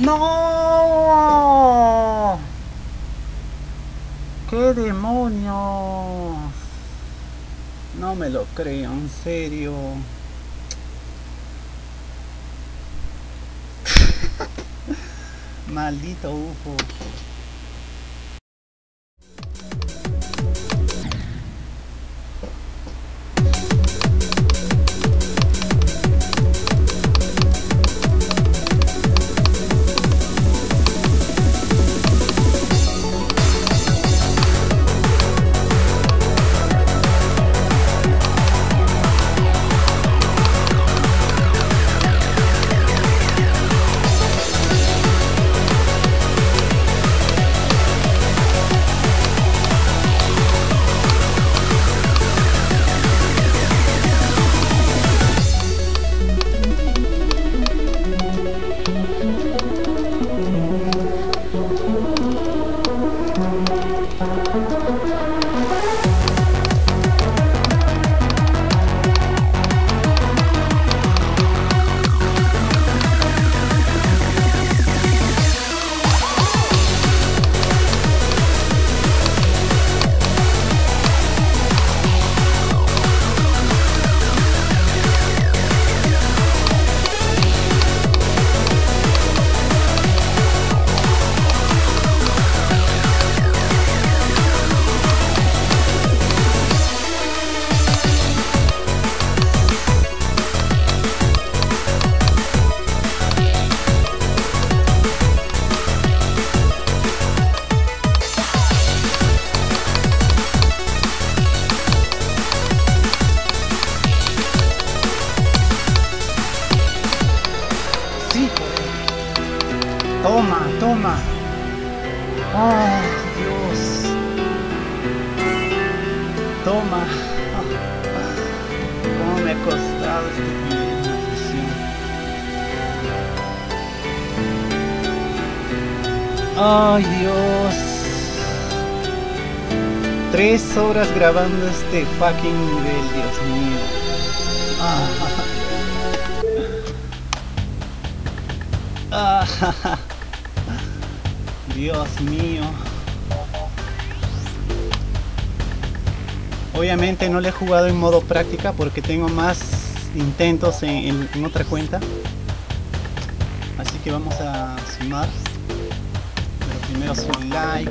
¡No! ¡Qué demonios! No me lo creo, en serio. Maldito UFO. Toma, toma. Oh, Dios. Toma. Cómo me ha costado este nivel de maldición. Ay, Dios. 3 horas grabando este fucking nivel, Dios mío. Dios mío. Obviamente no le he jugado en modo práctica porque tengo más intentos en otra cuenta. Así que vamos a sumar. Pero primero su like.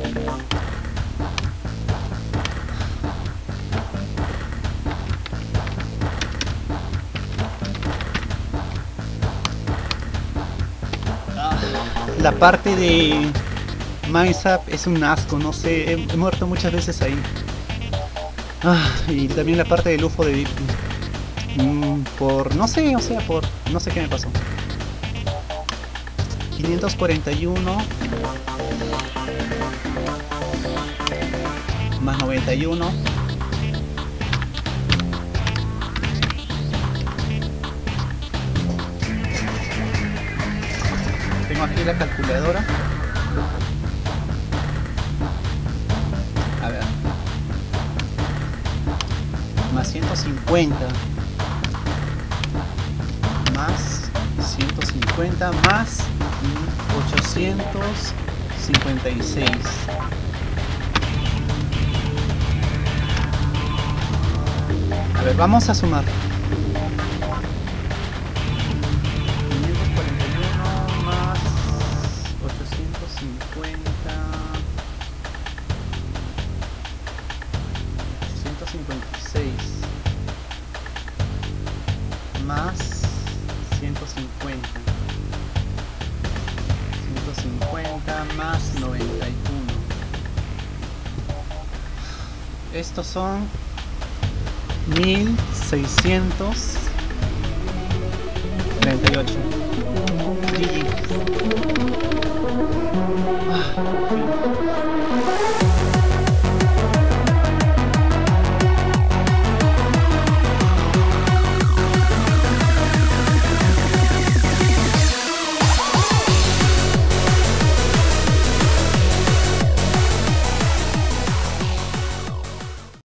La parte de Mindsap es un asco, no sé, he muerto muchas veces ahí. Y también la parte del UFO de por no sé, o sea, por no sé qué me pasó. 541 más 91. Tengo aquí la calculadora. A ver. Más 150. Más 150 más 856. A ver, vamos a sumar. 541 más 850. 856 más 150. 150 más 91. Estos son 1638. GG.